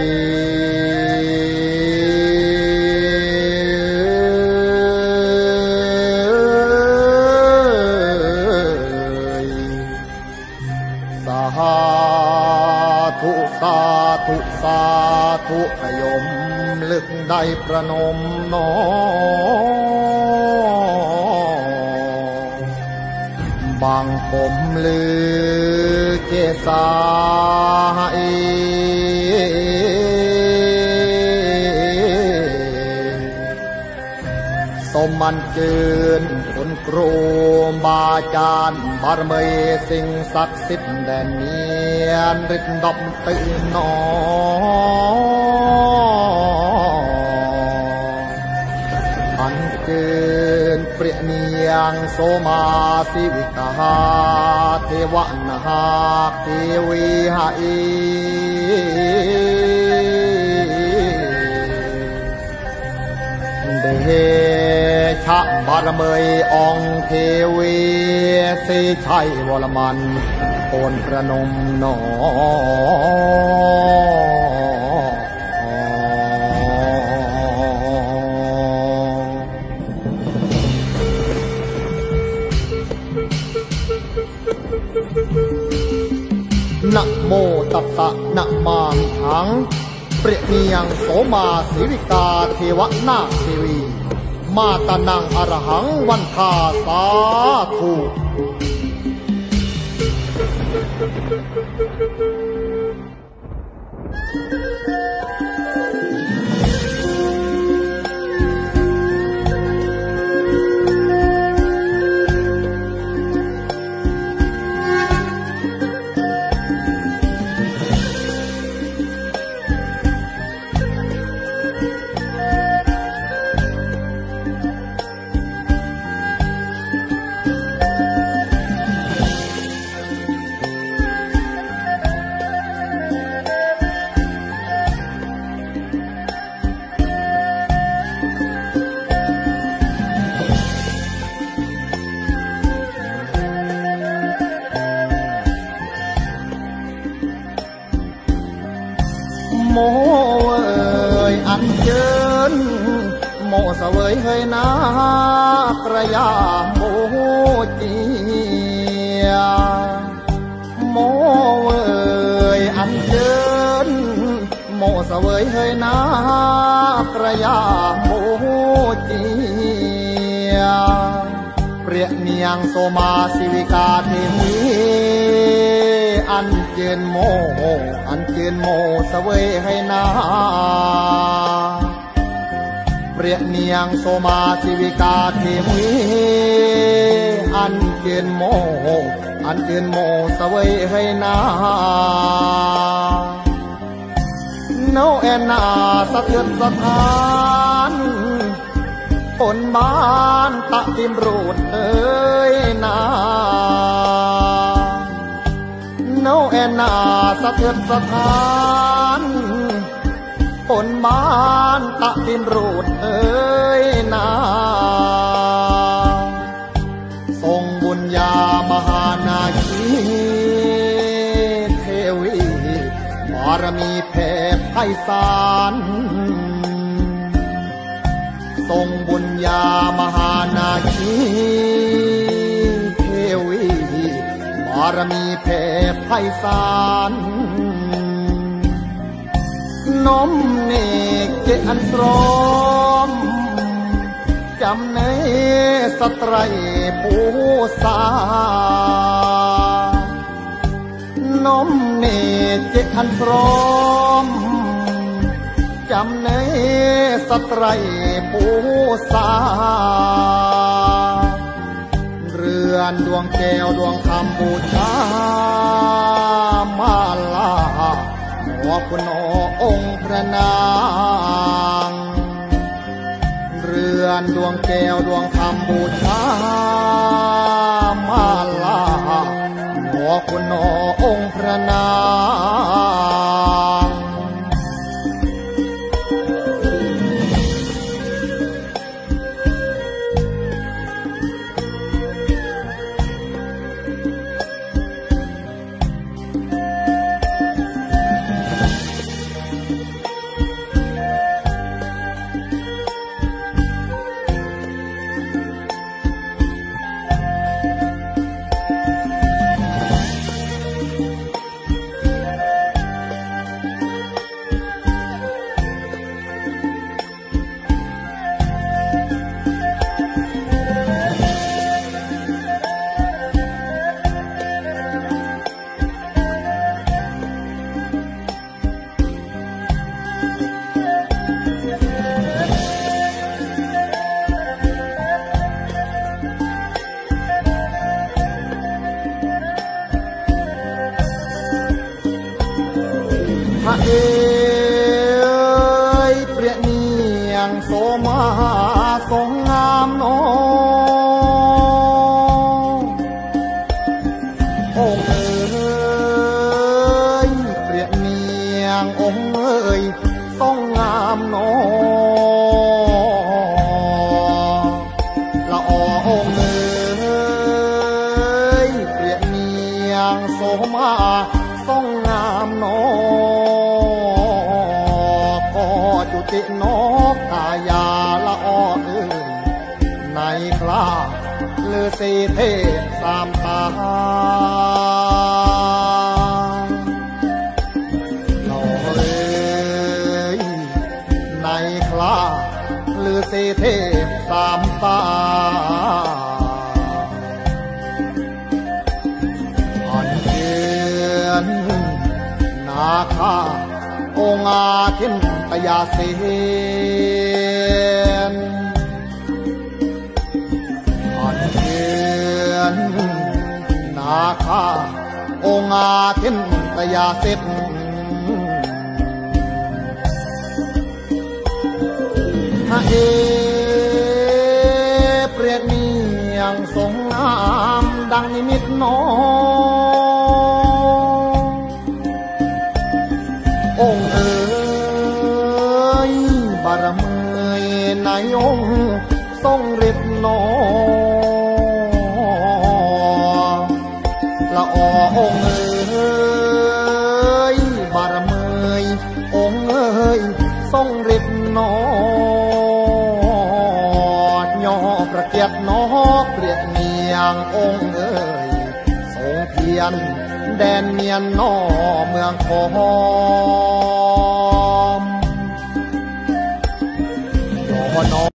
สาธุสาธุสาธุขยมลึกได้ประนมน้อบางผมลือเกษาสมมันเกินคนครูบาจารย์บารมีสิ่งศักดิ์สิทธิ์แดนเนียนฤทธิ์ดำตื่นนออันเกินเปรียเนียงโสมาสิวิกาเทวนาเทวีหาอีเดชะบารมีองค์เทวีสิชัยวรมันโอนประนมหนอนะโมตัสสะนะมามิหังเปรียเนียงโสมาสิวิกาเทวนาเทวีมาตานังอรหังวันทาสาธุโมเอ่ยอันเชิญโมเสวยเฮยนากระยาโมเจียโมเอ่ยอันเชิญโมเสวยเฮยนากระยาโมเจียเปรียเนียงโสมาสิวิกาเทวีอันเจนโมอันเจนโมเสวยให้นาเปรียเนียงโสมาสิวิกาเทวีอันเจนโมอันเจนโมเสวยให้นาโนแอนนาสะเทือนสถานปนบ้านตะติมรูดเอ้ยนาโนแอนนาสะเทือนสถานปนบ้านตะติมรูดเอ้ยนาทรงบุญญามหานาคีเทวีบารมีแผ่ไพศาลทรงบุญญามหานาคีเทวีบารมีแผ่ไพศาลน้อมเนกเจอันพร้อมจำในสตรัยปูสาน้อมเนกเจอันพร้อมจำในสตรัยปูสาเรือนดวงแก้วดวงคำบูชามาลาขอคุณองค์พระนางเรือนดวงแก้วดวงคำบูชามาลาขอคุณองค์พระนางเอ๋ยทรงงามโนละอองเอ๋ยเปรียบเนียงโสมาทรงงามโนก็จุตินกกายาละออเอ๋ยในคลาเลือสีเทศสามตาเราเอ๋ยในคลาเลือสีเทศสามตาอันเชิญนาคาองค์อาทินตยาเสนอันเชิญนาคาองค์อาทินตยาเสนพระเอเปรียบเนียงทรงงามดังนิมิตน้ององค์เอ๋ยบารมีในองค์ทรงฤทธิ์หนอละอองค์เอ๋ยบารมีองค์เอ๋ยทรงฤทธิ์หนอย่อประเกียรติหนอเปรียบเนียงองค์เอ๋ยทรงเพียรแดนเมียนนอเมืองคอม